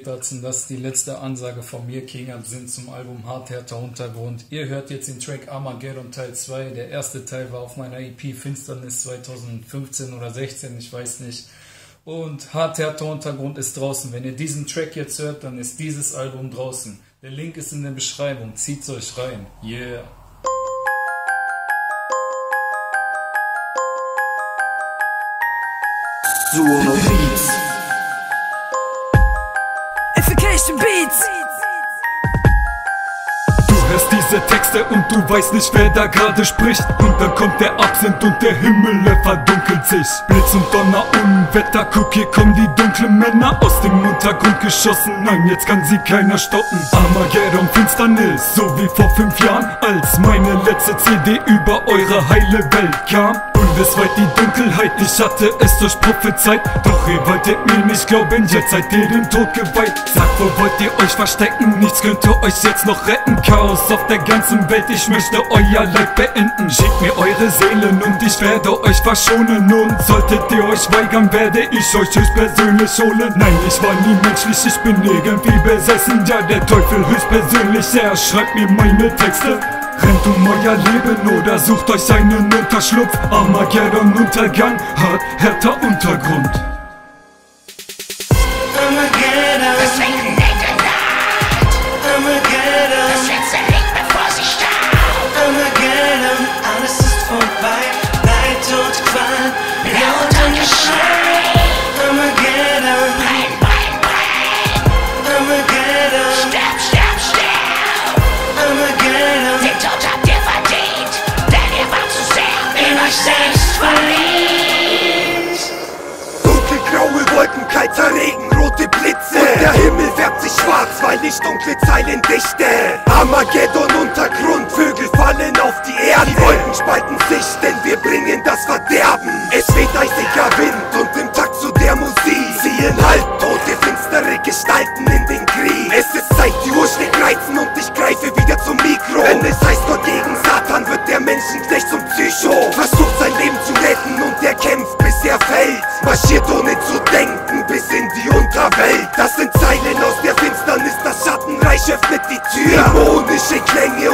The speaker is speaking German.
Tatzen, das ist die letzte Ansage von mir, King Absinth, zum Album Harthärter Untergrund. Ihr hört jetzt den Track Armageddon Teil 2. Der erste Teil war auf meiner EP Finsternis 2015 oder 16, ich weiß nicht. Und Harthärter Untergrund ist draußen. Wenn ihr diesen Track jetzt hört, dann ist dieses Album draußen. Der Link ist in der Beschreibung. Zieht's euch rein. Yeah. Suono Beats. Effication Beats. Du hörst diese Texte und du weißt nicht, wer da gerade spricht. Und dann kommt der Absinth und der Himmel, er verdunkelt sich. Blitz und Donner, Unwetter, guck, hier kommen die dunklen Männer aus dem Untergrund geschossen. Nein, jetzt kann sie keiner stoppen. Armageddon, Finsternis, so wie vor 5 Jahren, als meine letzte CD über eure heile Welt kam. Bundesweit die Dunkelheit, ich hatte es euch prophezeit. Doch ihr wolltet mir nicht glauben, jetzt seid ihr dem Tod geweiht. Sagt, wo wollt ihr euch verstecken? Nichts könnte euch jetzt noch retten. Chaos auf der ganzen Welt, ich möchte euer Leid beenden. Schickt mir eure Seelen und ich werde euch verschonen. Und solltet ihr euch weigern, werde ich euch höchstpersönlich holen. Nein, ich war nie menschlich, ich bin irgendwie besessen. Ja, der Teufel höchstpersönlich, er schreibt mir meine Texte. Rennt um euer Leben oder sucht euch einen Unterschlupf. Armageddon Untergang, Harthärter Untergrund. Armageddon. Das Wecken in der Nacht. Armageddon. Das letzte Licht, bevor sie starb. Armageddon. Alles ist vorbei. Leid und Qual. Blau und Geschrei. Armageddon. Brenn, brenn, brenn. Armageddon. Sterb, sterb, sterb. Armageddon. Den Tod habt ihr verdient, denn ihr wart zu sehr in euch selbst verliebt. Dunkelgraue Wolken, kalter Regen, rote Blitze. Und der Himmel färbt sich schwarz, weil ich dunkle Zeilen dichte. Armageddon Untergrund, Vögel fallen auf die Erde. Die Wolken spalten sich, denn wir bringen das Verderben. Es weht eisiger Wind und im Takt zu der Musik ziehen halbtote, finstere Gestalten in den Krieg. Es ist Zeit, die Uhr schlägt 13 und ich greife wieder zum Mikro. Wenn es heißt Gott gegen Satan, wird der Menschenknecht zum Psycho. Versucht sein Leben zu retten und er kämpft, bis er fällt. Marschiert ohne zu denken bis in die Unterwelt. Das sind Zeilen aus der Finsternis, das Schattenreich öffnet die Tür. Dämonische Klänge